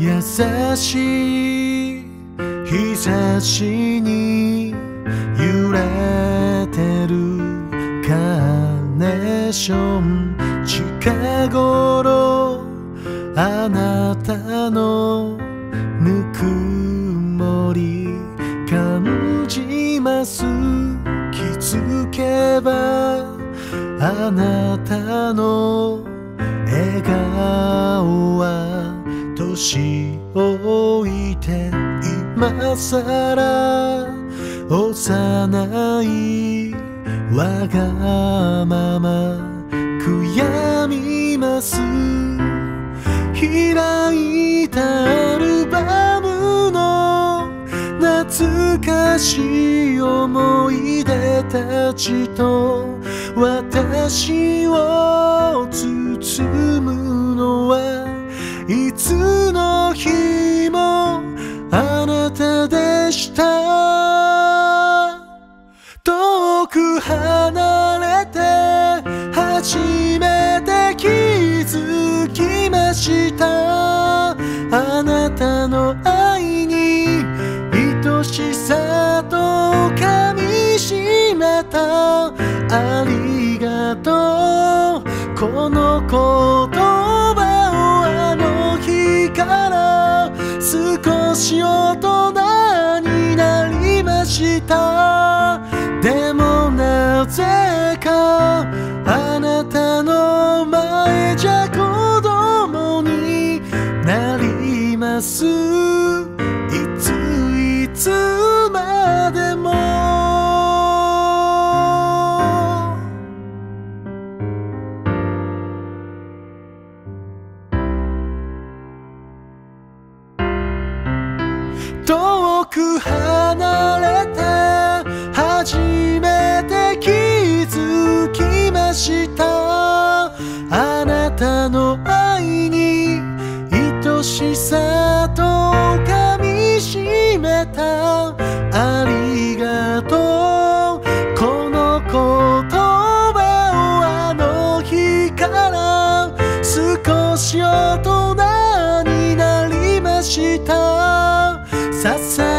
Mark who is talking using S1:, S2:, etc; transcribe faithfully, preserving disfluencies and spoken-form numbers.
S1: 優しい日差しに揺れてるカーネーション、近頃あなたのぬくもり感じます。気づけばあなたの笑顔は年老いて今さら幼いわがまま悔やみます。開いたアルバムの懐かしい思い出たちと私を包むのはいつの日もあなたでした。遠く離れて初めて気づきました。あなたの愛に愛しさと噛みしめた。ありがとうこの言葉をあの日から少し大人になりました。でもなぜかあなたの前じゃ子供になります。いついつまでも遠く離れて初めて気づきました。あなたの愛に愛しさと噛みしめた。ありがとうこの言葉をあの日から少し大人になりました。ささ